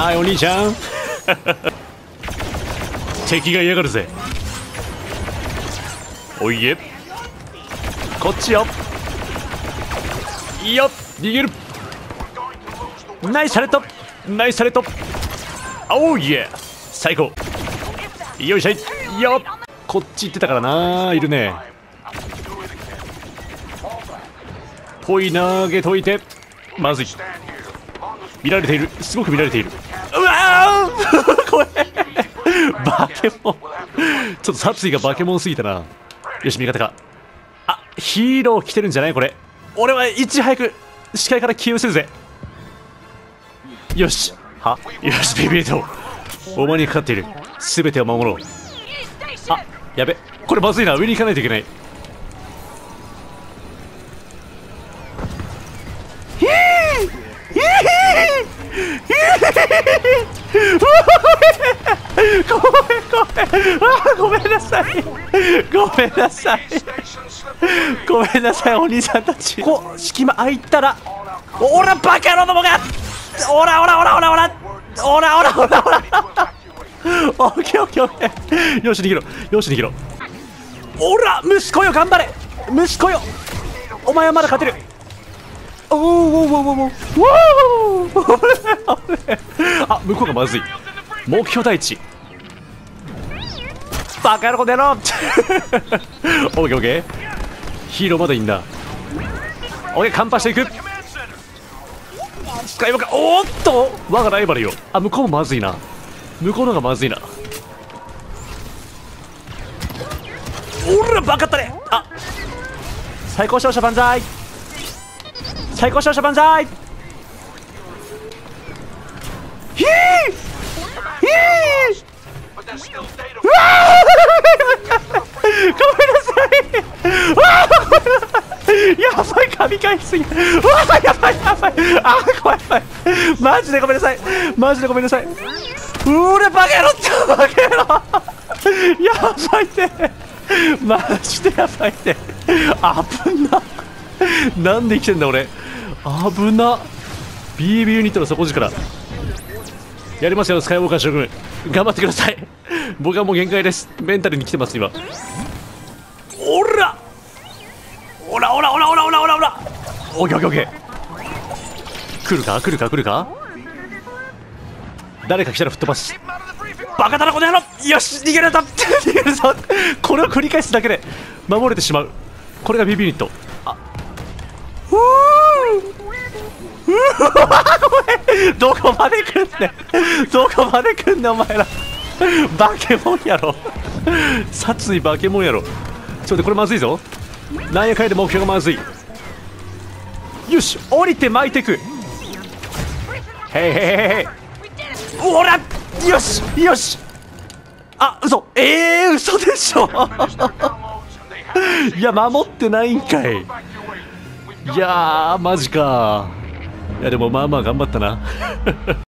はい、お兄ちゃん敵が嫌がるぜ。おいえ、こっちよ。いいよ、逃げる。ナイスシャレット、ナイスシャレット。おういえ、最高。よいしょいよ。こっち行ってたからな。いるね。ポイ投げといて。まずい。見られている、すごく見られている。うわーこれバケモンちょっと殺意がバケモンすぎたな。よし、味方か。あ、ヒーロー来てるんじゃないこれ。俺はいち早く視界から消え失せるぜ。よし、はよし、ビビリとお前にかかっている全てを守ろう。あ、やべ、これまずいな。上に行かないといけない。ごめんなさい、ごめんなさい、ごめんなさい、お兄さんたち。こう隙間空いたら、おらバカ野郎どもが、おらおらおらおらおらおらおらおらおらオッケーオッケーオッケー。よし逃げろ、よし逃げろ。おら息子よ、頑張れ息子よ、お前はまだ勝てる。おーおーおーおーおーあ、向こうがまずい。目標第一。バカ野郎この野郎オッケーオッケー。ヒーローまだいいんだ。オッケー、カンパしていく。スカイウォーカー、おーっと我がライバルよ。あ、向こうもまずいな。向こうのがまずいな。おらバカったね。あ、最高勝者万歳、最高勝者万歳。ヒーヒーうわごめんなさい。やばい、神回しすぎ。うわやばいやばい。あ、怖い怖い。マジでごめんなさい、マジでごめんなさい。うれバカ野郎ってバカ野郎やばいってマジでやばいって。危な。なんで生きてんだ俺。危な。 BB ユニットの底力やりますよ。スカイウォーカー将軍頑張ってください。僕はもう限界です。メンタルに来てます今。おらおらおらおらおらおらおらおら。オッケーオッケーオッケー。来るか来るか来るか。誰か来たら吹っ飛ばす。バカだなこの野郎。よし逃げれた逃げるぞ。これを繰り返すだけで守れてしまう。これが BB ユニット。あどこまで来んねん、どこまで来んねんお前ら。バケモンやろ、殺意バケモンやろ。ちょっと待って、これまずいぞ。なんやかんやで目標がまずい。よし降りて巻いてく。へいへいへいへい。おらよしよし。あ、嘘。嘘でしょいや守ってないんかい。いやーマジか。いやでもまあまあ頑張ったな